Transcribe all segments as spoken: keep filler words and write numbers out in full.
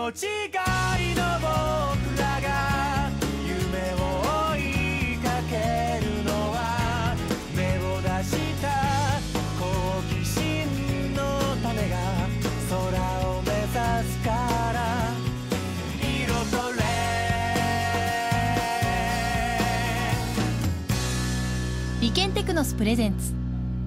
命がいの僕らが夢を追いかけるのは目を出した好奇心の種が空を目指すから色とれ理研テクノスプレゼンツ。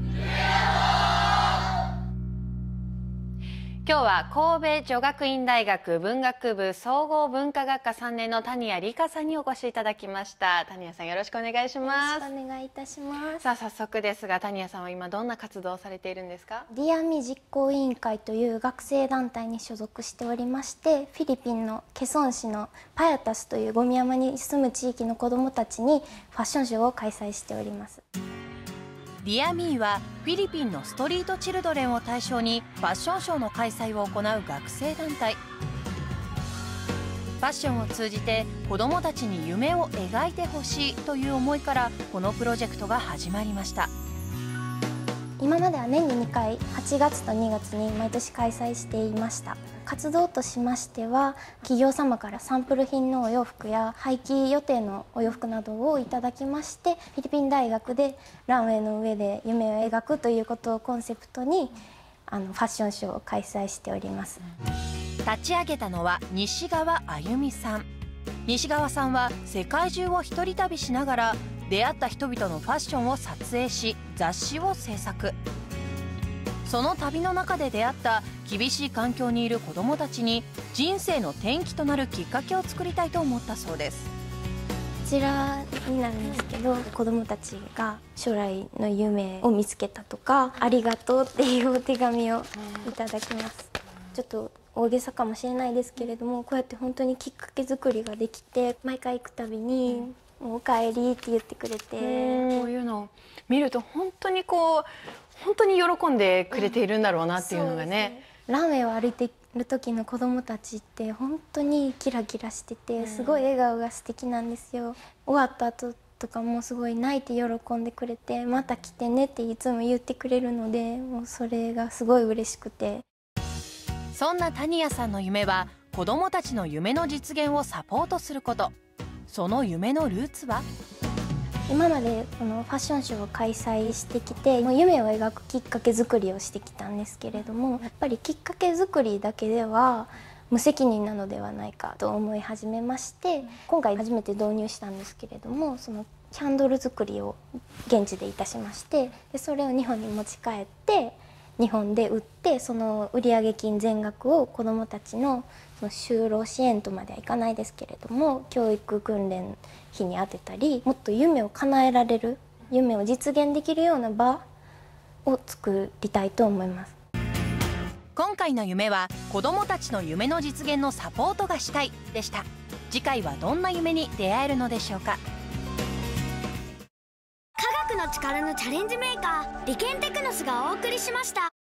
今日は神戸女学院大学文学部総合文化学科さんねんの谷谷理香さんにお越しいただきました。谷谷さん、よろしくお願いします。 よろしくお願いいたします。 さあ、早速ですが、谷谷さんは今どんな活動をされているんですか？ ディアミ実行委員会という学生団体に所属しておりまして、フィリピンのケソン市のパヤタスというゴミ山に住む地域の子どもたちにファッションショーを開催しております。 ディアミーはフィリピンのストリートチルドレンを対象にファッションショーの開催を行う学生団体。ファッションを通じて子どもたちに夢を描いてほしいという思いからこのプロジェクトが始まりました。 今までは年ににかい、はちがつとにがつに毎年開催していました。活動としましては、企業様からサンプル品のお洋服や廃棄予定のお洋服などをいただきまして、フィリピン大学でランウェイの上で夢を描くということをコンセプトにあのファッションショーを開催しております。 立ち上げたのは西川あゆみさん。西川さんは世界中を一人旅しながら出会った人々のファッションを撮影し雑誌を制作。その旅の中で出会った厳しい環境にいる子どもたちに人生の転機となるきっかけを作りたいと思ったそうです。 こちらになるんですけど、子どもたちが将来の夢を見つけたとか、ありがとうっていうお手紙をいただきます。ちょっと大げさかもしれないですけれども、こうやって本当にきっかけ作りができて、毎回行くたびに「おかえり」って言ってくれて、 こういうのを見ると本当にこう本当に喜んでくれているんだろうなっていうのがね。 ランウェイを歩いている時の子どもたちって本当にキラキラしてて、すごい笑顔が素敵なんですよ。終わった後とかもすごい泣いて喜んでくれて、また来てねっていつも言ってくれるので、もうそれがすごい嬉しくて。 そんな谷谷さんの夢は子どもたちの夢の実現をサポートすること。その夢のルーツは？ 今までこのファッションショーを開催してきて、もう夢を描くきっかけ作りをしてきたんですけれども、やっぱりきっかけ作りだけでは無責任なのではないかと思い始めまして、今回初めて導入したんですけれども、そのキャンドル作りを現地でいたしまして、でそれを日本に持ち帰って日本で売って、その売上金全額を子どもたちのその就労支援とまではいかないですけれども、教育訓練費に充てたり、もっと夢を叶えられる、夢を実現できるような場を作りたいと思います。 今回の夢は子どもたちの夢の実現のサポートがしたいでした。次回はどんな夢に出会えるのでしょうか。 科学の力のチャレンジメーカー、理研テクノスがお送りしました。